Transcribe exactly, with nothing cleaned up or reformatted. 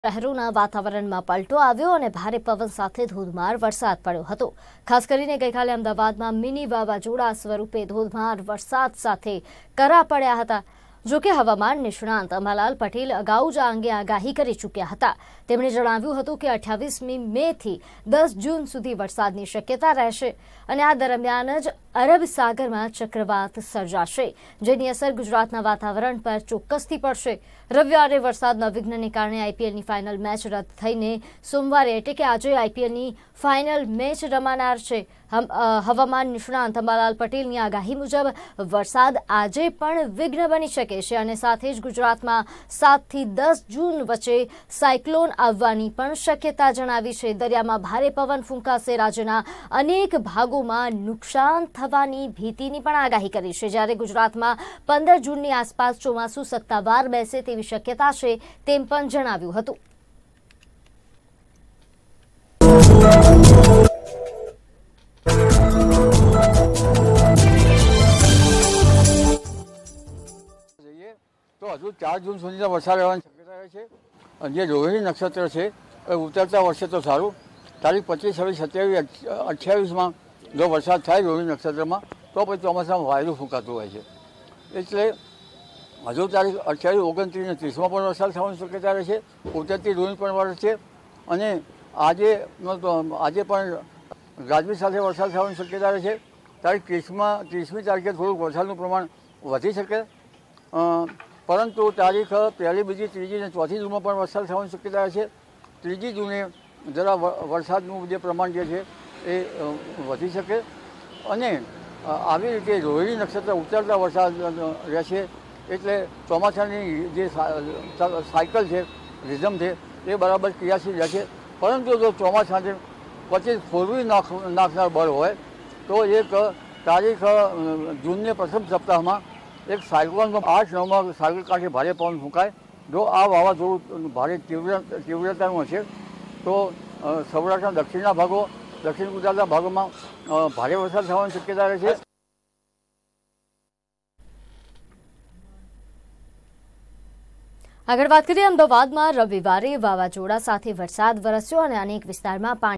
શહેરોના વાતાવરણમાં પલટો આવ્યો અને ભારે પવન સાથે ધોધમાર વરસાદ પડ્યો હતો। ખાસ કરીને ગઈકાલે અમદાવાદમાં મિની વાવાઝોડા સ્વરૂપે ધોધમાર વરસાદ સાથે કરા પડ્યા હતા। જો કે હવામાન નિષ્ણાંત અંબાલાલ પટેલ અગાઉ જ આ અંગે આગાહી કરી ચૂક્યા હતા। તેમણે જણાવ્યું હતું કે અઠ્યાવીસમી મે થી દસ જૂન સુધી વરસાદની શક્યતા રહેશે અને આ દરમિયાન જ અરબ સાગરમાં ચક્રવાત સર્જાશે, જેની અસર ગુજરાતના વાતાવરણ પર ચોક્કસથી પડશે। રવિવારે વરસાદના વિઘ્નને કારણે આઈપીએલની ફાઇનલ મેચ રદ થઈને સોમવારે એટલે કે આજે આઈપીએલની ફાઇનલ મેચ રમાનાર છે। હવામાન નિષ્ણાંત અંબાલાલ પટેલની આગાહી મુજબ વરસાદ આજે પણ વિઘ્ન બની શકે છે અને સાથે જ ગુજરાતમાં સાત થી દસ જૂન વચ્ચે સાયક્લોન આવવાની પણ શક્યતા જણાવી છે। દરિયામાં ભારે પવન ફૂંકાશે, રાજ્યના અનેક ભાગોમાં નુકસાન થવાની ભીતિની પણ આગાહી કરી છે, જ્યારે ગુજરાતમાં પંદર જૂનની આસપાસ ચોમાસું સત્તાવાર બેસે તેવી શક્યતા છે તેમ પણ જણાવ્યું હતું। તો હજુ ચાર જૂન સુધીનો વરસાદ રહેવાની શક્યતા રહે છે। જે રોહિણી નક્ષત્ર છે એ ઉતરતા વર્ષે તો સારું, તારીખ પચીસ છવ્વીસ સત્યાવીસ અઠ્યાવીસમાં જો વરસાદ થાય રોહિણી નક્ષત્રમાં તો પછી ચોમાસામાં વાયરું ફૂંકાતું હોય છે, એટલે હજુ તારીખ અઠ્યાવીસ ઓગણત્રીસ ને ત્રીસમાં પણ વરસાદ થવાની શક્યતા રહે છે। ઉતરતી રોહિણી પણ વરસશે અને આજે આજે પણ ગાજવીજ સાથે વરસાદ થવાની શક્યતા રહે છે। તારીખ ત્રીસમાં ત્રીસમી તારીખે થોડુંક વરસાદનું પ્રમાણ વધી શકે, પરંતુ તારીખ પહેલી બીજી ત્રીજી અને ચોથી જૂનમાં પણ વરસાદ થવાની શક્યતા છે। ત્રીજી જૂને જરા વરસાદનું જે પ્રમાણ જે છે એ વધી શકે અને આવી રીતે રોહિણી નક્ષત્ર ઉતરતા વરસાદ રહેશે, એટલે ચોમાસાની જે સાયકલ છે, રિઝમ છે એ બરાબર ક્રિયાશીલ રહેશે। પરંતુ જો ચોમાસાને પછી ફોરવી નાખ નાખનાર બળ હોય તો એક તારીખ જૂનને પ્રથમ સપ્તાહમાં એક સાયક્લોનમાં આઠ નવમાં સાગર કાંઠે ભારે પવન ફૂંકાય। જો આ વાવાઝોડું ભારે તીવ્ર તીવ્રતાનું હશે તો સૌરાષ્ટ્રના દક્ષિણના ભાગો, દક્ષિણ ગુજરાતના ભાગોમાં ભારે વરસાદ થવાની શક્યતા રહે છે। આગળ વાત કરીએ, અમદાવાદમાં રવિવારે વાવાઝોડા સાથે વરસાદ વરસ્યો અને અનેક વિસ્તારમાં પાણી